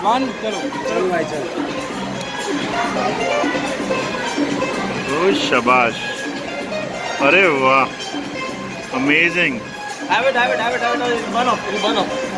One चलो चलो भाई चलो। ओ शाबाश, अरे वाह, amazing. Have it, have it, have it, have it. Burn off, burn off.